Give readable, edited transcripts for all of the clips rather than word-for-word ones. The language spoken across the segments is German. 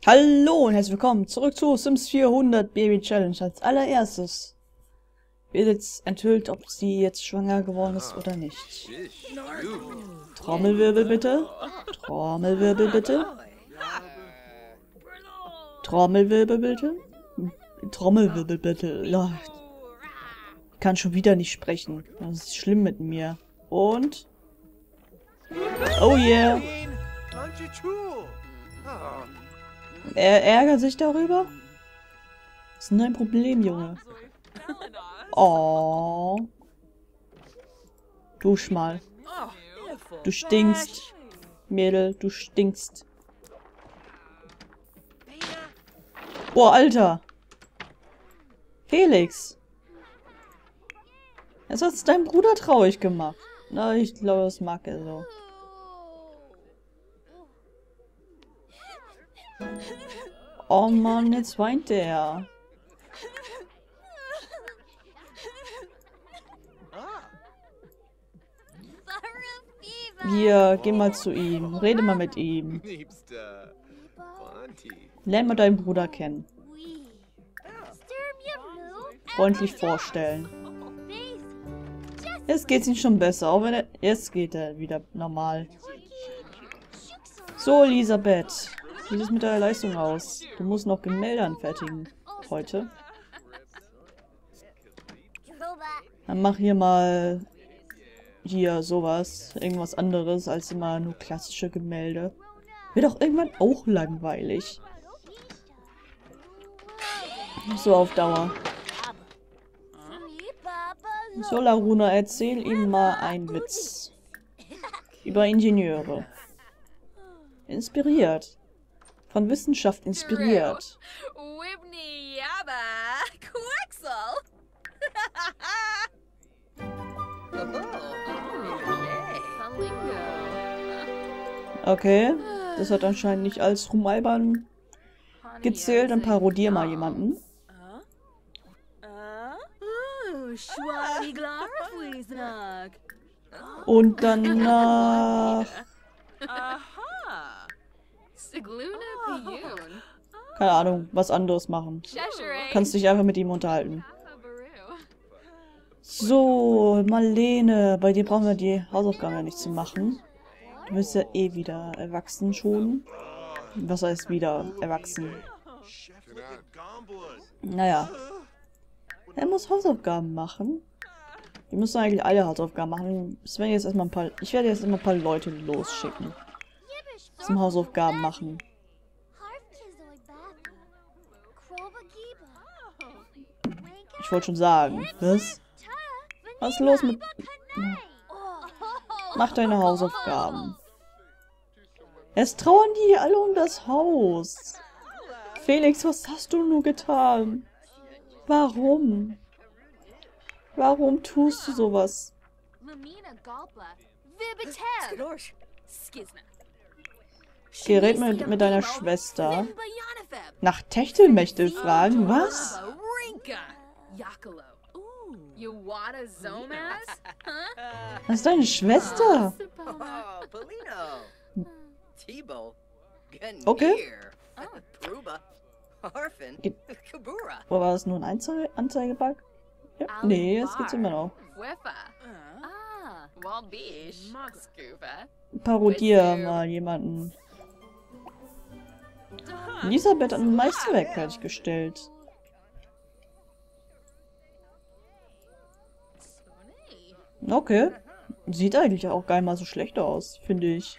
Hallo und herzlich willkommen zurück zu Sims 400 Baby Challenge. Als allererstes wird jetzt enthüllt, ob sie jetzt schwanger geworden ist oder nicht. Trommelwirbel bitte. Trommelwirbel bitte. Trommelwirbel bitte. Trommelwirbel bitte. Ja. Ich kann schon wieder nicht sprechen. Das ist schlimm mit mir. Und... Oh yeah. Er ärgert sich darüber? Was ist denn dein Problem, Junge? Oh. Dusch mal. Du stinkst. Mädel, du stinkst. Boah, Alter. Felix. Jetzt hat's dein Bruder traurig gemacht. Na, ich glaube, das mag er so. Oh Mann, jetzt weint der. Hier, geh mal zu ihm. Rede mal mit ihm. Lern mal deinen Bruder kennen. Freundlich vorstellen. Jetzt geht's ihm schon besser, auch wenn er... Jetzt geht er wieder normal. So, Elisabeth. Wie sieht es mit deiner Leistung aus? Du musst noch Gemälde anfertigen. Heute. Dann mach hier mal... Hier, sowas. Irgendwas anderes als immer nur klassische Gemälde. Wird auch irgendwann auch langweilig. So auf Dauer. So, Laruna, erzähl ihm mal einen Witz. Über Ingenieure. Inspiriert. Von Wissenschaft inspiriert. Okay, das hat anscheinend nicht als rumalbern gezählt. Dann parodier mal jemanden. Und danach... Keine Ahnung, was anderes machen. Kannst dich einfach mit ihm unterhalten. So, Marlene, bei dir brauchen wir die Hausaufgaben ja nicht zu machen. Du bist ja eh wieder erwachsen schon. Was heißt wieder erwachsen? Naja. Er muss Hausaufgaben machen. Wir müssen eigentlich alle Hausaufgaben machen. Ich werde jetzt erstmal ein paar Leute losschicken. Zum Hausaufgaben machen. Ich wollte schon sagen. Was? Was ist los mit... Mach deine Hausaufgaben. Es trauern die alle um das Haus. Felix, was hast du nur getan? Warum? Warum tust du sowas? Gerät mit deiner Schwester. Nach Techtelmechtel fragen? Was? Das ist deine Schwester. Okay. Wo war das nur ein Anzeigebug? Ja. Nee, es geht's immer noch. Parodier mal jemanden. Elisabeth hat ein Meisterwerk fertiggestellt. Okay. Sieht eigentlich auch gar nicht mal so schlecht aus, finde ich.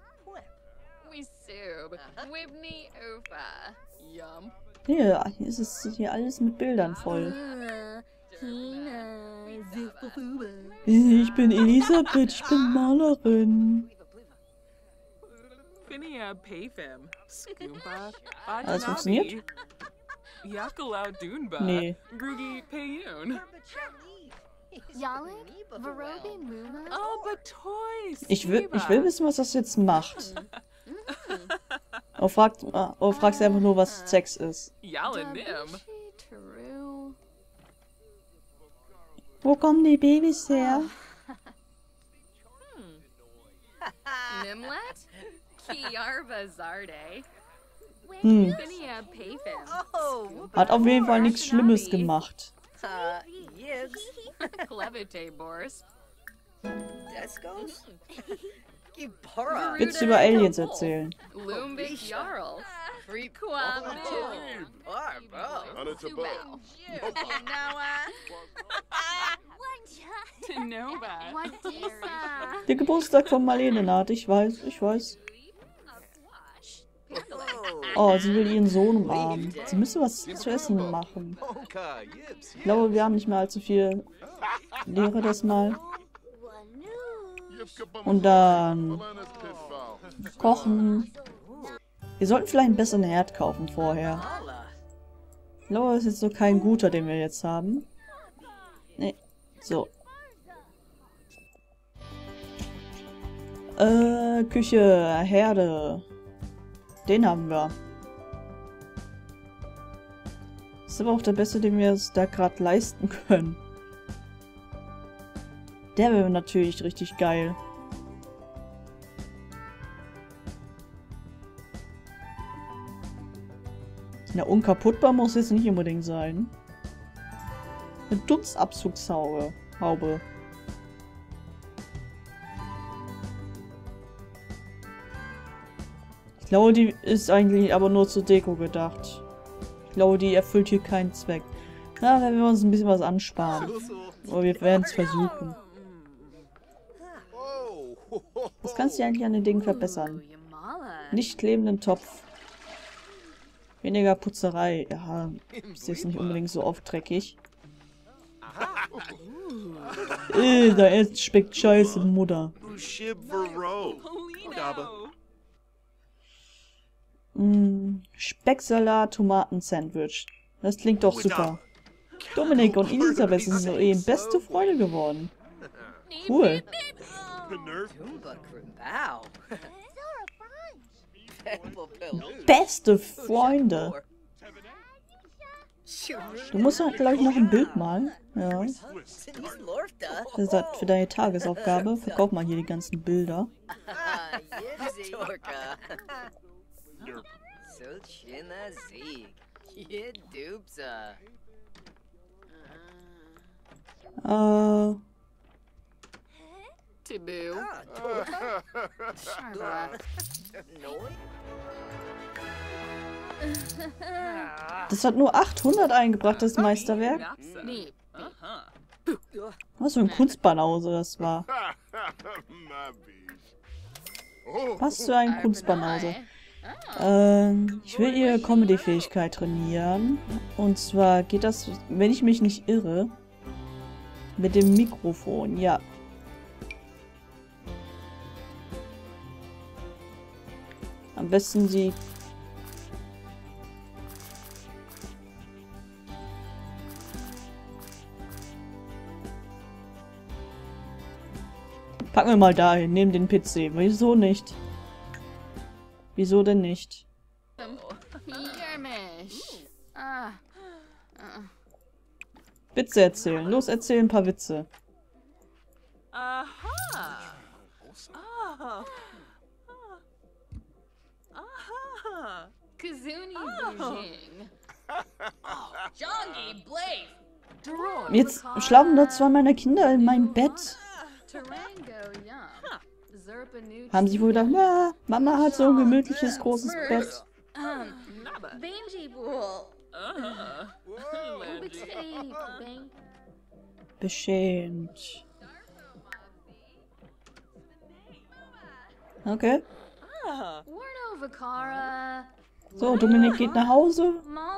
Ja, hier ist es hier alles mit Bildern voll. Ich bin Elisabeth, ich bin Malerin. Alles funktioniert? Nee. Ich will wissen, was das jetzt macht. Fragst du einfach nur, was Sex ist. Wo kommen die Babys her? Hm. Hat auf jeden Fall nichts Schlimmes gemacht. Willst du über Aliens erzählen? Der Geburtstag von Marlene naht, ich weiß, ich weiß. Oh, sie will ihren Sohn umarmen. Sie müsste was zu essen machen. Ich glaube, wir haben nicht mehr allzu viel. Lehre das mal. Und dann kochen. Wir sollten vielleicht einen besseren Herd kaufen vorher. Ich glaube, das ist jetzt so kein guter, den wir jetzt haben. Nee. So. Küche, Herde. Den haben wir. Das ist aber auch der beste, den wir uns da gerade leisten können. Der wäre natürlich richtig geil. Na, unkaputtbar muss jetzt nicht unbedingt sein. Eine Dunstabzugshaube. Haube. Ich glaube, die ist eigentlich aber nur zur Deko gedacht. Ich glaube, die erfüllt hier keinen Zweck. Na, wenn wir uns ein bisschen was ansparen. Aber wir werden es versuchen. Was kannst du eigentlich an den Dingen verbessern? Nicht klebenden Topf. Weniger Putzerei. Ja, ist jetzt nicht unbedingt so oft dreckig. Da ist schmeckt scheiße, Mutter. Specksalat, Tomaten-Sandwich. Das klingt doch super. Dominik und Elisabeth sind soeben beste Freunde geworden. Cool. Beste Freunde. Du musst doch, glaube ich, noch ein Bild malen. Ja. Das ist für deine Tagesaufgabe. Verkauf mal hier die ganzen Bilder. Das hat nur 800 eingebracht, das Meisterwerk. Was für ein Kunstbanause das war. Was für ein Kunstbanause. Ich will ihre Comedy-Fähigkeit trainieren. Und zwar geht das, wenn ich mich nicht irre, mit dem Mikrofon, ja. Am besten sie... Packen wir mal dahin, neben den PC. Wieso nicht? Wieso denn nicht? Witze erzählen. Los, erzähl ein paar Witze. Jetzt schlafen da zwei meiner Kinder in meinem Bett. Haben sich wohl gedacht, na, Mama hat so ein gemütliches, großes Bett. Beschämt. Okay. So, Dominik geht nach Hause.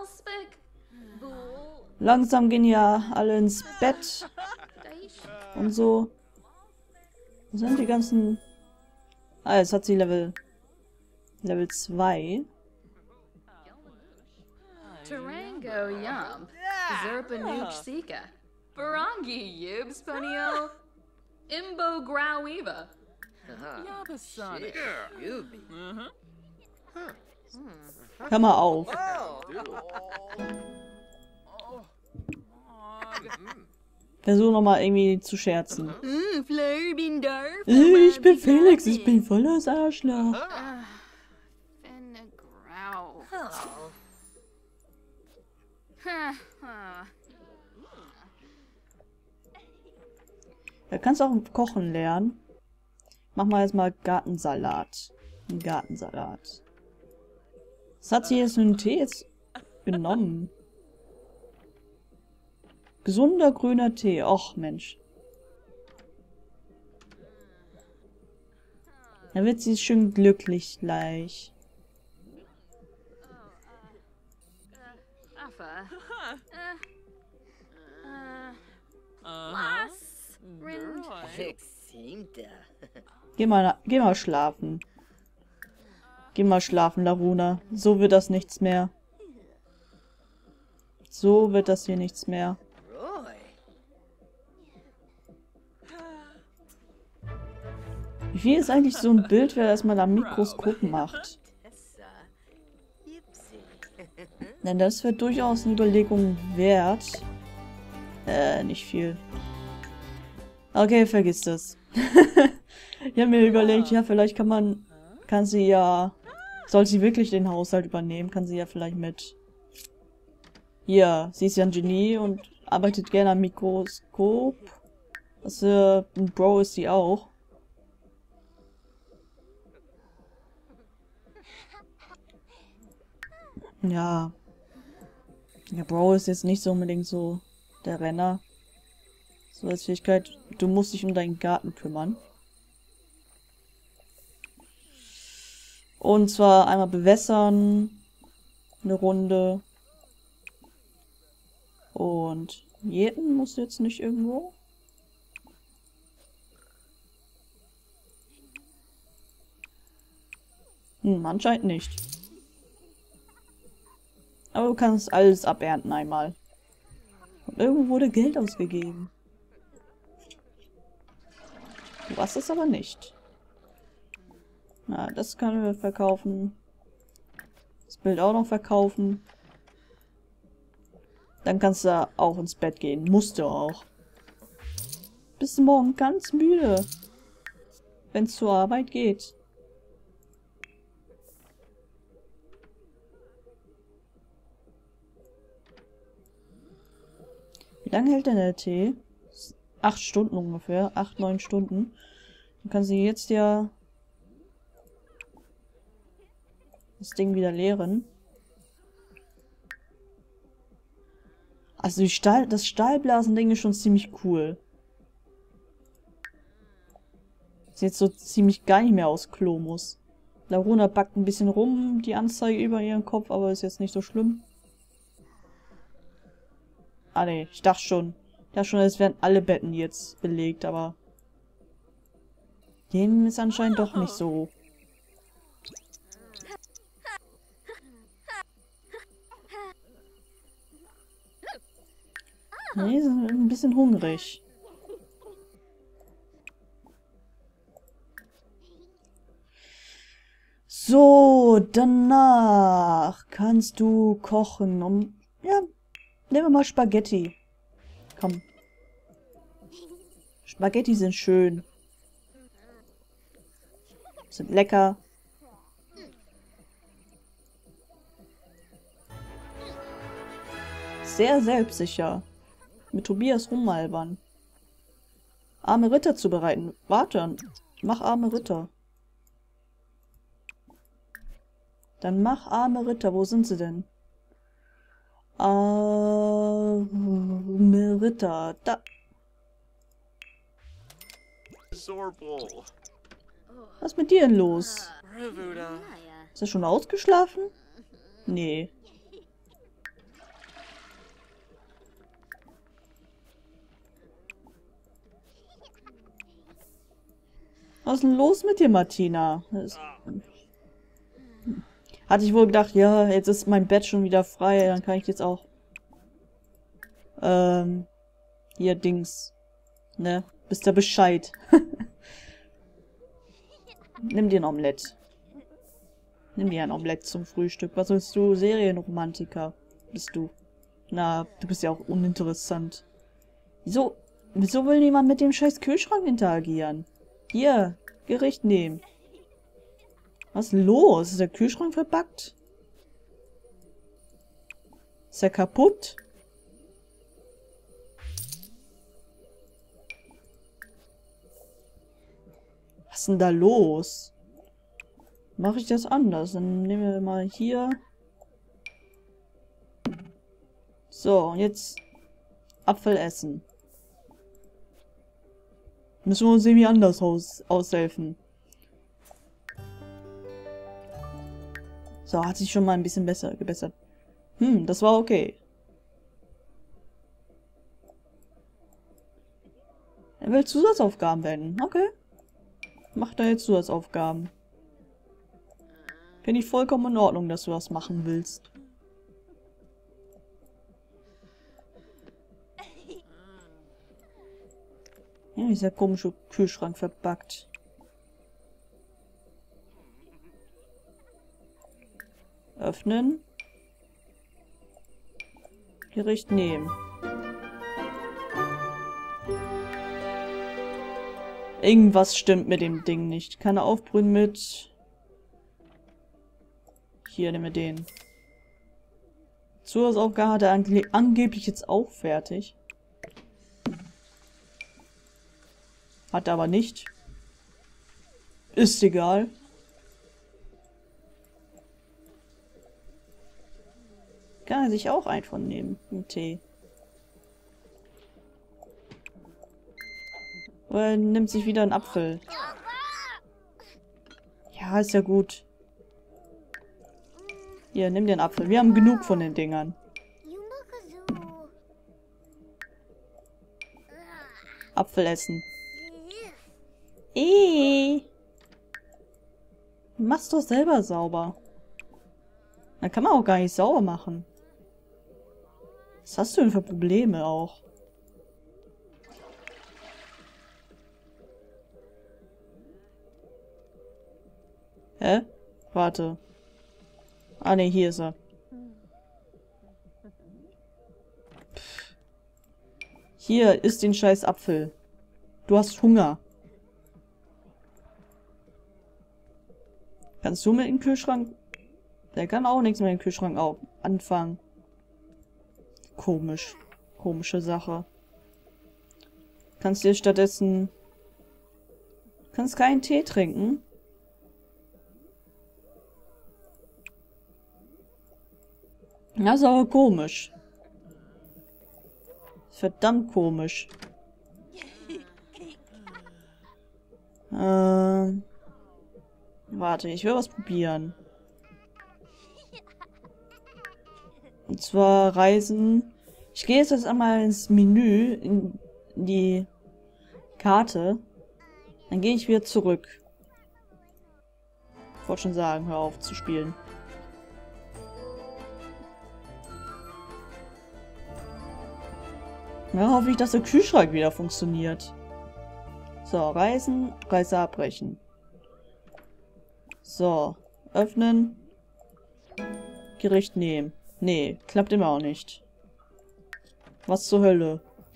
Langsam gehen ja alle ins Bett. Und so. Wo sind die ganzen... Ah, jetzt hat sie Level 2. Tarango Yump, Zerpanuch Sika, Barangi Yibs Panio, Imbo Grauiva. Yabasonic. Hör mal auf. Versuch nochmal irgendwie zu scherzen. Ich bin Felix, ich bin volles Arschloch. Da kannst du auch kochen lernen. Mach mal erstmal Gartensalat. Ein Gartensalat. Was hat sie jetzt für einen Tee jetzt genommen? Gesunder grüner Tee. Och, Mensch. Da wird sie schön glücklich gleich. Geh mal schlafen. Geh mal schlafen, Laruna. So wird das nichts mehr. So wird das hier nichts mehr. Wie viel ist eigentlich so ein Bild, wer das mal am Mikroskop macht? Denn das wird durchaus eine Überlegung wert. Nicht viel. Okay, vergiss das. Ich habe mir überlegt, ja, vielleicht kann sie ja, soll sie wirklich den Haushalt übernehmen, kann sie ja vielleicht mit, hier, sie ist ja ein Genie und arbeitet gerne am Mikroskop. Das, ein Bro ist sie auch. Ja. Der Bro ist jetzt nicht so unbedingt so der Renner. So als Fähigkeit, du musst dich um deinen Garten kümmern. Und zwar einmal bewässern, eine Runde. Und jäten musst du jetzt nicht irgendwo. Anscheinend nicht. Aber du kannst alles abernten einmal. Und irgendwo wurde Geld ausgegeben. Du hast es aber nicht. Na, das können wir verkaufen. Das Bild auch noch verkaufen. Dann kannst du auch ins Bett gehen. Musst du auch. Bist du morgen ganz müde. Wenn es zur Arbeit geht. Wie lange hält denn der Tee? 8 Stunden ungefähr. 8, 9 Stunden. Dann kann sie jetzt ja das Ding wieder leeren. Also das Stahlblasending ist schon ziemlich cool. Sieht jetzt so ziemlich gar nicht mehr aus Klo muss. Laruna backt ein bisschen rum, die Anzeige über ihren Kopf, aber ist jetzt nicht so schlimm. Ah ne, ich dachte schon. Es wären alle Betten jetzt belegt, aber dem ist anscheinend doch nicht so. Nee, sind ein bisschen hungrig. So, danach kannst du kochen. Ja, nehmen wir mal Spaghetti. Komm. Spaghetti sind schön. Sind lecker. Sehr selbstsicher. Mit Tobias rumalbern. Arme Ritter zubereiten. Warte, mach arme Ritter. Dann mach arme Ritter. Wo sind sie denn? Arme Ritter. Da. Was ist mit dir denn los? Ist er schon ausgeschlafen? Nee. Was ist denn los mit dir, Martina? Hatte ich wohl gedacht, ja, jetzt ist mein Bett schon wieder frei, dann kann ich jetzt auch hier Dings, ne? Wisst ihr Bescheid? Nimm dir ein Omelett. Nimm dir ein Omelett zum Frühstück. Was willst du? Serienromantiker bist du. Na, du bist ja auch uninteressant. Wieso will niemand mit dem scheiß Kühlschrank interagieren? Hier, Gericht nehmen. Was ist los? Ist der Kühlschrank verbuggt? Ist er kaputt? Was ist denn da los? Mache ich das anders? Dann nehmen wir mal hier. So, und jetzt Apfel essen. Müssen wir uns irgendwie anders aushelfen. So, hat sich schon mal ein bisschen besser gebessert. Das war okay. Er will Zusatzaufgaben werden. Okay. Macht er jetzt Zusatzaufgaben. Finde ich vollkommen in Ordnung, dass du das machen willst. Ja, dieser komische Kühlschrank verbuggt. Öffnen. Gericht nehmen. Irgendwas stimmt mit dem Ding nicht. Kann er aufbrühen mit... Hier, nehmen wir den. Zusatzaufgabe hat er angeblich jetzt auch fertig. Hat er aber nicht. Ist egal. Kann er sich auch einen von nehmen. Einen Tee. Oder er nimmt sich wieder einen Apfel. Ja, ist ja gut. Hier, nimm den Apfel. Wir haben genug von den Dingern. Apfel essen. Mach's doch selber sauber. Dann kann man auch gar nicht sauber machen. Was hast du denn für Probleme auch? Hä? Warte. Ah ne, hier ist er. Pff. Hier, isst den scheiß Apfel. Du hast Hunger. Kannst du mit dem Kühlschrank... Der kann auch nichts mit dem Kühlschrank anfangen. Komisch. Komische Sache. Kannst dir stattdessen... Kannst keinen Tee trinken? Das ist aber komisch. Verdammt komisch. Warte, ich will was probieren. Und zwar Reisen. Ich gehe jetzt einmal ins Menü, in die Karte. Dann gehe ich wieder zurück. Ich wollte schon sagen, hör auf zu spielen. Na, hoffe ich, dass der Kühlschrank wieder funktioniert. So, Reisen, Reise abbrechen. So, öffnen. Gericht nehmen. Nee, klappt immer auch nicht. Was zur Hölle?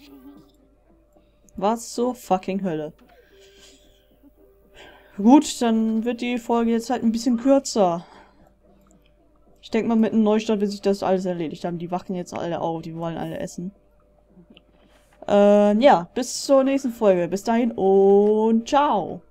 Was zur fucking Hölle? Gut, dann wird die Folge jetzt halt ein bisschen kürzer. Ich denke mal, mit einem Neustart wird sich das alles erledigt haben. Die wachen jetzt alle auf, die wollen alle essen. Ja, bis zur nächsten Folge. Bis dahin und ciao.